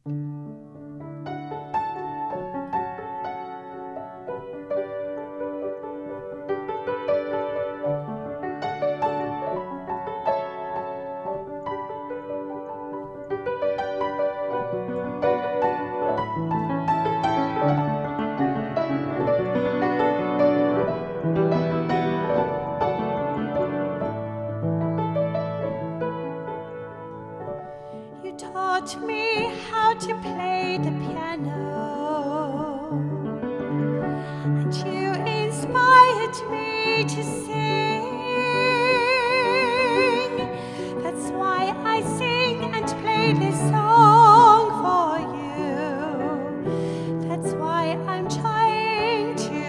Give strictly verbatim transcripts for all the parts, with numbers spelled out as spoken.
Taught me how to play the piano, and you inspired me to sing. That's why I sing and play this song for you. That's why I'm trying to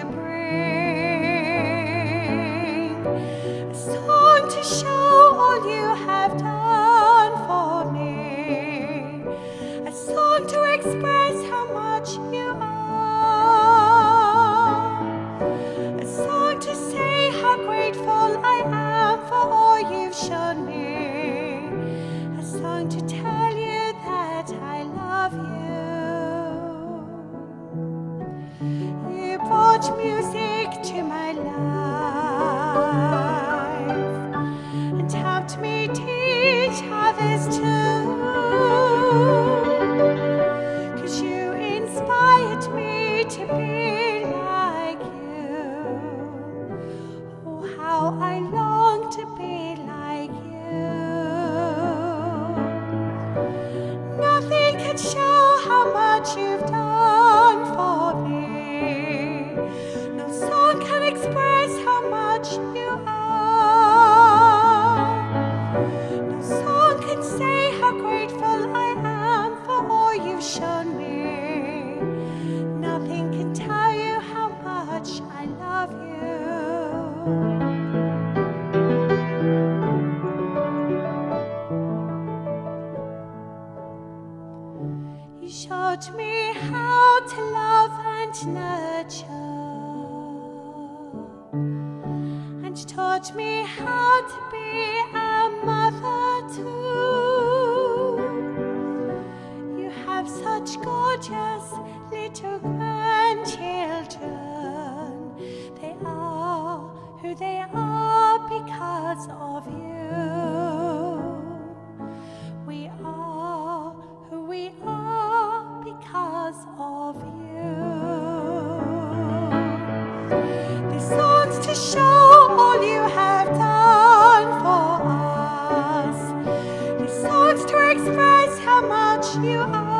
bring a song to show all you have done for me. A song to express how much you are. A song to say how grateful I am for all you've shown me. A song to tell you that I love you. You brought music to my life and helped me teach others too. To be like you. Oh, how I long to be like you. Nothing can show how much you've done for me. No song can express how much you are. No song can say how grateful I am for all you've shown me. Nothing can tell you how much I love you. You showed me how to love and nurture, and taught me how to be a mother too. You have such gorgeous little grandchildren. They are who they are because of you. We are who we are because of you. These songs to show all you have done for us. These songs to express how much you are.